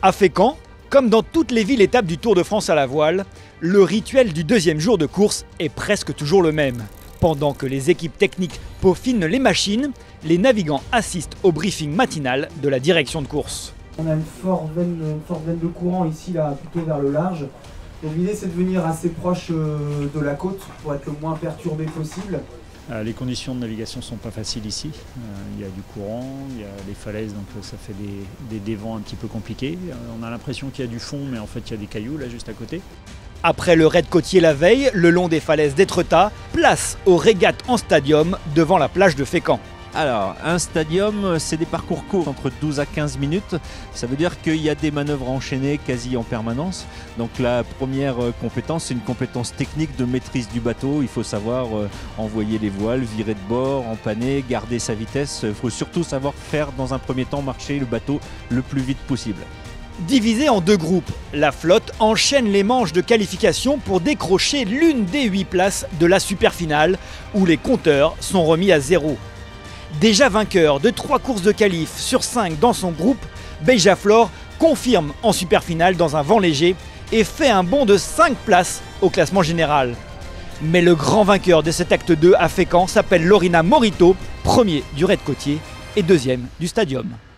À Fécamp, comme dans toutes les villes étapes du Tour de France à la voile, le rituel du deuxième jour de course est presque toujours le même. Pendant que les équipes techniques peaufinent les machines, les navigants assistent au briefing matinal de la direction de course. On a une forte veine de courant ici, là, plutôt vers le large. Donc l'idée c'est de venir assez proche de la côte pour être le moins perturbé possible. Les conditions de navigation ne sont pas faciles ici. Il y a du courant, il y a les falaises, donc ça fait des dévents un petit peu compliqués. On a l'impression qu'il y a du fond, mais en fait il y a des cailloux là juste à côté. Après le raid côtier la veille, le long des falaises d'Étretat, place aux régates en stadium devant la plage de Fécamp. Alors, un stadium, c'est des parcours courts, entre 12 à 15 minutes. Ça veut dire qu'il y a des manœuvres enchaînées quasi en permanence. Donc la première compétence, c'est une compétence technique de maîtrise du bateau. Il faut savoir envoyer les voiles, virer de bord, empanner, garder sa vitesse. Il faut surtout savoir faire, dans un premier temps, marcher le bateau le plus vite possible. Divisée en deux groupes, la flotte enchaîne les manches de qualification pour décrocher l'une des 8 places de la super finale, où les compteurs sont remis à zéro. Déjà vainqueur de 3 courses de qualif sur 5 dans son groupe, Beija-Flor confirme en super finale dans un vent léger et fait un bond de 5 places au classement général. Mais le grand vainqueur de cet acte 2 à Fécamp s'appelle Lorina Morito, premier du raid côtier et deuxième du stadium.